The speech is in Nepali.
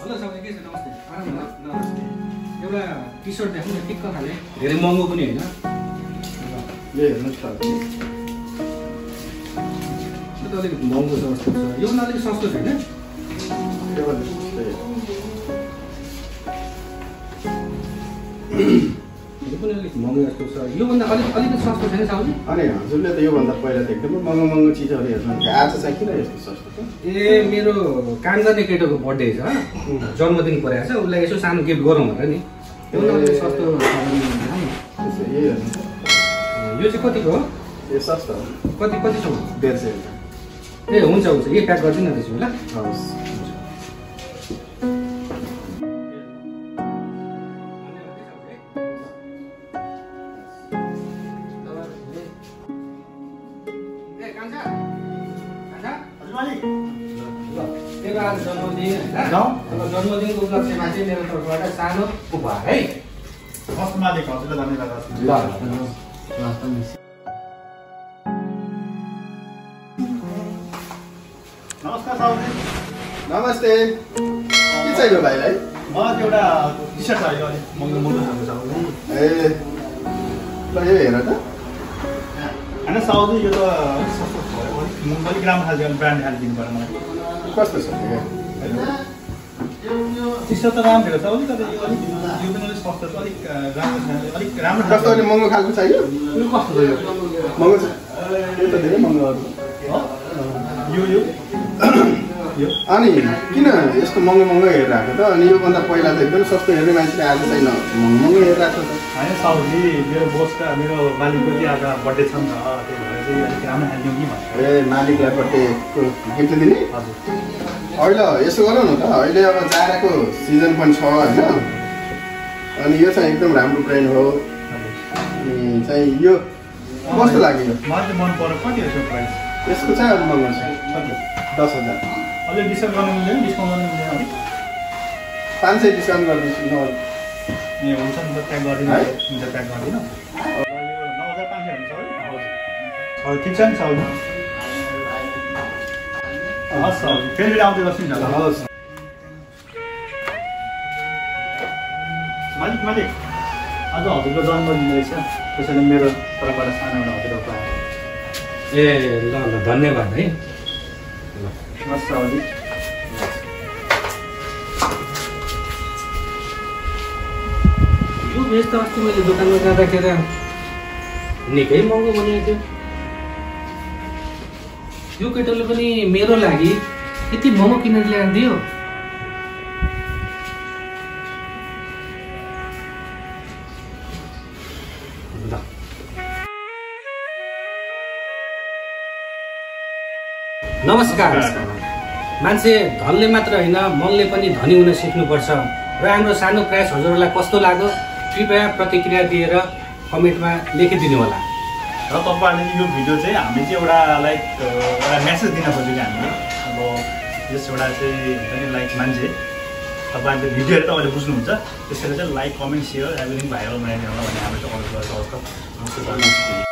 हेलो सबैलाई के छ नमस्ते आराम होला नमस्ते एउटा टी-शर्ट देख्नु न टिक्क खाले धेरै महँगो पनि हैन ले हेर्नुस् त यो त अलिकति महँगो छ जस्तो छ यो पनि अलिक सस्तो छैन यो पनि अलिक महँगो जस्तो छ यो भन्दा अलिकति सस्तो छैन साउजी अनि हजुरले त यो भन्दा पहिला त एकदमै महँगो चिजहरु हेर्नुहुन्छ आज चाहिँ किन यस्तो सस्तो छ ए मेरो काम गर्ने केटोको बर्थडे छ जन्मदिन परेको छ उसलाई यसो सानो गिफ्ट गरौँ भनेर नि यो अलिक सस्तो यो चाहिँ कतिको हो यो सस्तो कतिसम्म 150 ए हुन्छ यही प्याक गरिदिनु न त्यसो ल हवस् जन्मदिनको उपलक्ष्यमा चाहिँ मेरो तर्फबाट सानो उपहार है हस् मालिक हजुरलाई धन्यवाद नमस्कार साउजी नमस्ते के चाहियो भाइलाई मलाई एउटा टी-शर्ट चाहियो अलि महँगो खालको साउजी ए ल यो हेर त हैन साउजी यो त अलिक राम्रो खालको ब्रान्ड खालको दिनु पर्यो मलाई कस्तो छ टी-शर्ट त राम्रो थियो साउजी तर यो पनि अलिक सस्तो छ अलिक राम्रो छ अलिक राम्रो कस्तो अलि महँगो खालको चाहियो यो कस्तो छ यो महँगो छ यो त धेरै महँगो हो यो अनि किन यस्तो महँगो हेरिरहेको त अनि योभन्दा पहिला त एकदम सस्तो हेर्ने मान्छेले आज चाहिँ महँगो हेरिरहेको त होइन साउजी मेरो बोसका मेरो मालिकको चाहिँ आज बर्थडे छ नि त त्यही भएर चाहिँ अलिक राम्रो खालिदिउँ कि भनेर ए मालिकलाई बर्थडेको गिफ्ट दिने हजुर अहिले यसो गरौँ न त अहिले अब जाडाको सिजन पनि छ होइन अनि यो चाहिँ एकदम राम्रो ब्रान्ड हो अनि चाहिँ यो कस्तो लाग्यो यो मलाई चाहिँ मन पर्यो कति हो यसको प्राइस यसको चाहिँ अलिक महँगो छ कति 10,000 अलिक डिस्काउन्ट गर्नु मिल्दैन डिस्काउन्ट गर्नु मिल्दैन अलिक 500 डिस्काउन्ट गरिदिन्छु न ए हुन्छ नि त प्याक गरिदिनु है हुन्छ प्याक गरिदिनु यो 9,500 हुन्छ है ठिक छ नि साउजी हस् साउजी फेरि आउँदै गर्छु नि हवस् मालिक आज हजुरको जन्मदिन रहेछ त्यसैले मेरो तर्फबाट सानो एउटा हजुरको उपहार ए ल धन्यवाद है हस् साउजी यो भेज त अस्ति मैले दोकानमा जाँदाखेरि निकै महँगो भनेको थियो यो केटोले पनि मेरो लागि यति महँगो किनेर ल्याएर दियो नमस्कार मान्छे धनले मात्र होइन मनले पनि धनी हुन सिक्नुपर्छ र हाम्रो सानो प्रयास हजुरहरूलाई कस्तो लाग्यो कृपया प्रतिक्रिया दिएर कमेन्टमा लेखिदिनु होला र तपाईँहरूले यो भिडियो चाहिँ हामी चाहिँ एउटा लाइक एउटा मेसेज दिन खोजेको हामीले अब यस एउटा चाहिँ हुन्छ नि लाइक मान्छे तपाईँहरूले भिडियोहरू तपाईँले बुझ्नुहुन्छ त्यसैले चाहिँ like comment share everything viral बनाइदिनु होला भन्ने हाम्रो चाहिँ अनुरोध गर्छ